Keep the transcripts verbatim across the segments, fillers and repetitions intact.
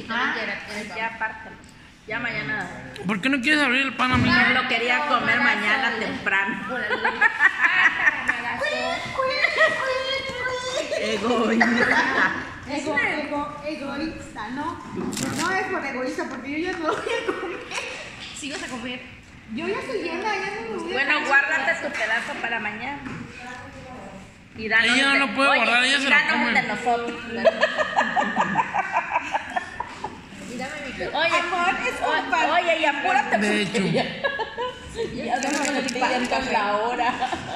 Ah, ya aparte. Ya mañana. ¿Por qué no quieres abrir el pan, amiga? Me lo quería comer mañana temprano. Egoísta. Ego, ego, egoísta, ¿no? No es por egoísta, porque yo ya no voy a comer. ¿Sí vas a comer? Yo ya estoy llena, ya no me voy a Bueno, comer. guárdate tu pedazo para mañana. Y danos Ella no de- lo puede Oye, guardar, ella y se lo danos come. de nosotros. Oye, Amor, es o- culpa. oye, y apúrate. De porque hecho. Ya, ya no me estoy la hora.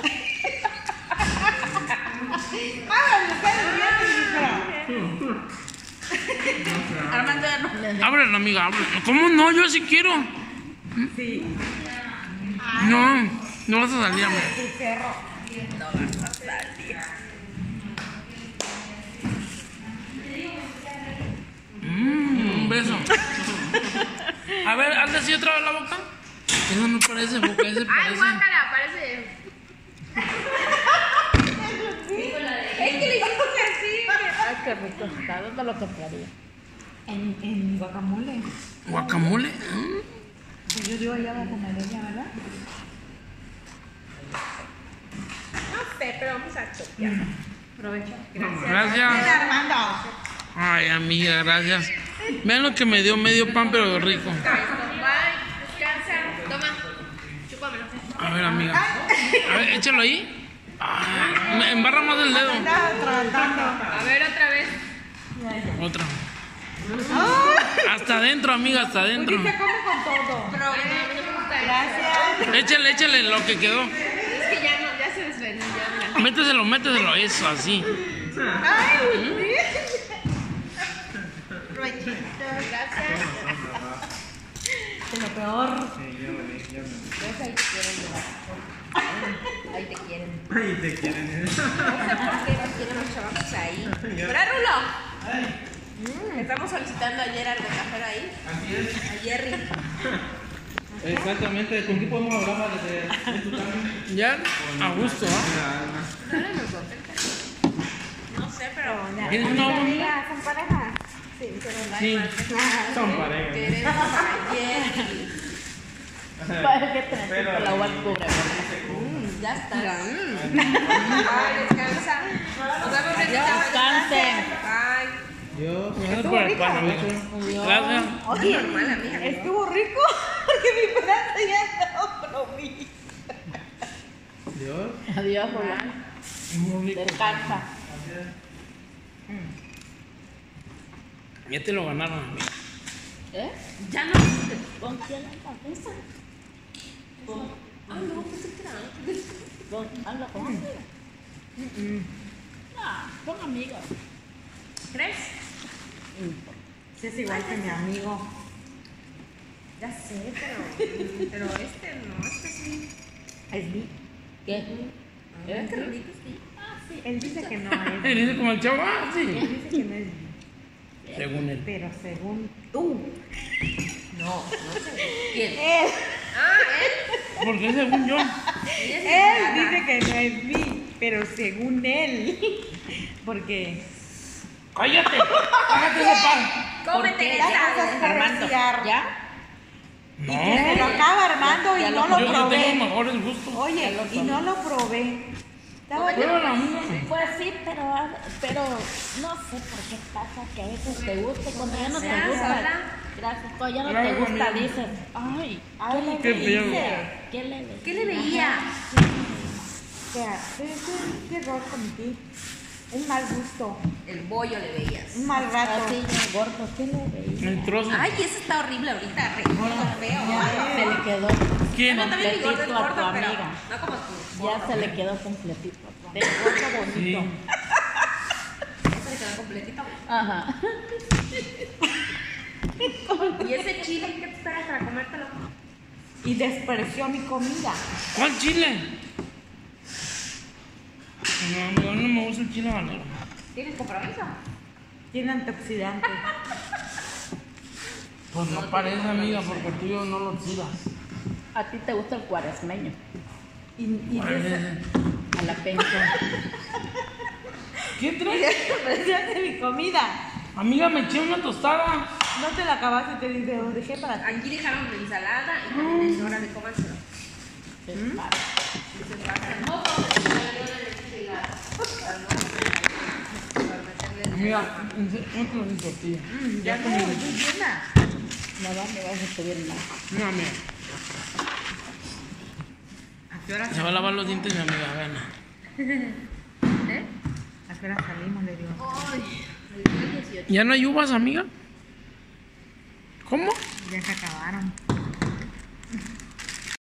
Háganlo, ustedes bien, Armando ya no. Ábrelo, amiga, ábrelo. ¿Cómo no? Yo sí quiero. sí. No, no vas a salir, amiga. Tu cerro. No vas a salir. Mm, un beso. A ver, hazle así otra vez la boca. Eso no parece boca, ese Ay, parece. guácala, parece. Es que le hiciste así. Ay, qué rico está. ¿Dónde lo compraría? En, en guacamole. Guacamole. ¿eh? Pues yo digo allá guacamole, ¿verdad? No sé, pero vamos a chopear. Aprovecho. Gracias. Armando. Ay, amiga, gracias. Vean lo que me dio, medio pan, pero rico. Bye, descansa. Toma, chúpamelo. A ver, amiga. A ver, échalo ahí. Ay, me embarra más el dedo. Estaba tratando. A ver, otra vez. Otra. Hasta adentro, amiga, hasta adentro. Porque se come con todo. Pero bueno, a mí no me gusta. Gracias. Échale, échale lo que quedó. Es que ya no, ya se desvenó, ya mira. Méteselo, méteselo, eso, así. Ay, Provechito. Gracias. De lo peor. Pues ahí te quieren llevar. Ahí te quieren. Ahí te quieren. No sé por qué nos quieren los chavos ahí. ¿Verdad, Rulo? Mm, estamos solicitando ayer al de cajero ahí. Así es. A Jerry. Exactamente. ¿Con qué podemos hablar más de, de tu cambio? Ya, a gusto, ¿ah? No sé, pero. ¿Tienes una bomba? Amiga, ¿son parejas? Sí, pero la Sí. Son parejas. Queremos a Jerry. Para que te Pero- la voy a cubrir. Mm, ya está. Ay, descansa. Nos vemos en Descansen. Ay. Dios. Gracias por el pan, amiga. Gracias. Oye, Hermana, mija. estuvo rico porque mi pedazo ya no comí. Dios. Adiós, Rulo. Muy rico. Descansa. Ya te lo ganaron, amiga. ¿Eh? Ya no. ¿Con quién la cabeza? Con. Ah, no, pensé que era antes. Con. Habla con amiga. Ah, son amigos. ¿Crees? Sí, es igual que mi amigo. Ya sé, pero. Pero este no, este sí. Es mi. ¿Qué? ¿Eh? Qué rico, sí. Ah, sí. Él dice que no es. Él dice como el chavo, ah, sí. Él dice que no es. Según él. Pero según tú. No, no sé. ¿Quién? Él. Ah, él. Porque según yo. Él dice que no es mi. Pero según él. Porque. ¡Cállate! ¡Cállate ese pan! Cómete Ya esa. cosas que Armando. desear. ¿Ya? No. Se lo acaba Armando y Ya no lo- lo Yo que tengo probé. mejores gustos. Oye, y no lo probé. Estaba Pero la amiga. Pues sí, pero, pero no sé por qué pasa que a veces te gusta y cuando ya no te Gracias, gusta. hola. Gracias, cuando ya no Gracias, te gusta amiga. dices, ay, Ay, Qué ¿qué feo. le veía? ¿Qué le veía? ¿Qué le veía? O sea, ¿qué, qué, qué error cometí? Un mal gusto, El bollo le veías. un mal rato. Así, ya, gordo, ¿qué le veía? El trozo. Ay, ese está horrible ahorita, re gordo, feo. Se le quedó ¿Quién? Bueno, también mi gordo es completito a tu gordo, pero amiga. no como tú. Ya se le quedó completito. De gordo Sí. bonito. Ya se le quedó completito. Ajá. ¿Y ese chile qué te esperas para comértelo? Y despreció mi comida. ¿Cuál chile? No, amigo, no me gusta el chile habanero. ¿Tienes compromiso? Tiene antioxidantes. Pues no parece, amiga, porque tú y yo no lo tiras. A ti te gusta el cuaresmeño. Y, y des- A la penca. ¿Qué y traes? despreciaste mi comida. Amiga, me eché una tostada. No te la acabaste, te dije, lo dejé para ti. Aquí dejaron la ensalada y también es hora de comérselo. Se para. Y se pasa. No, pero se le dio la leche y la- para no- para meterle- Mira, otro de tortilla. Ya no, estoy llena. No, no me vas a pedir nada. No, mira. ¿A qué hora Se va a lavar los dientes mi amiga, gana. ¿Eh? ¿A qué hora salimos? Le digo. Ay, el día dieciocho. ¿Ya no hay uvas, amiga? ¿Cómo? Ya se acabaron.